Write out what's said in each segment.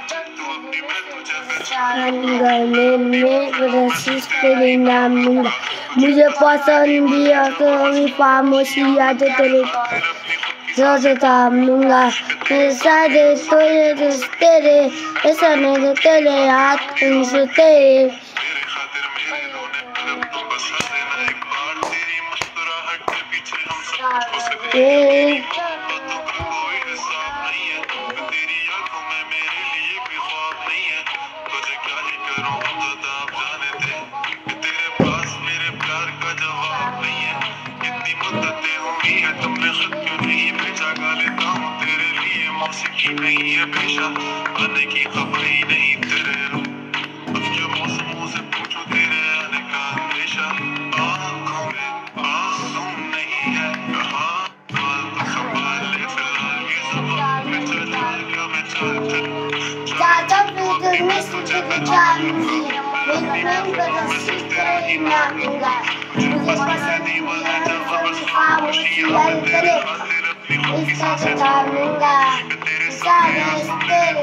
रसीद तेरे नाम लूंगा। मुझे पसंद भी है तो भी खामोशी याद तेरे थाम लूंगा। मेरे सारे तेरे ऐसा नहीं तेरे हाथ से तेरे नहीं है पेशा आने की खबर ही नहीं तेरे अब जो मौसमों से पूछो तेरे आने का हमेशा आँखों में आंसू नहीं है कहाँ बाल तो संभाल ले फिलहाल ये जुबान में चला गया मैं चल जाता फिर में तुझे जान तेरा ही नाम लूंगा। मुझे पसंद नहीं वाला जब खामोशी याद तेरे अपनी सांसें थाम लूंगा। तेरे सारे तेरे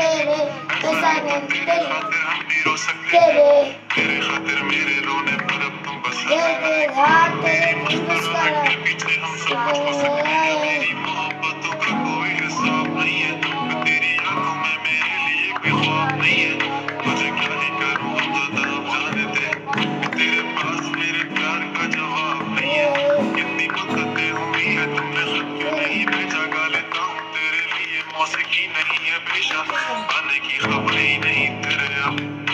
खातिर मेरे रोने पर अब तुम बस तेरे मुस्कुराहट के पीछे हम सब कुछ हो सकते हैं। मेरी मोहब्बतों का कोई हिसाब नहीं है तेरी आंखों में मेरे लिए कोई ख्वाब नहीं है। मुझे क्या ही करूं अब जाने दे तेरे पास मेरे प्यार का जवाब नहीं है। कितनी मुद्दतें हुई है तुमने खुद क्यों नहीं भेजा गा लेता हूँ तेरे लिए मौसीकी नहीं है पेशा आने की खबर ही नहीं तेरे अब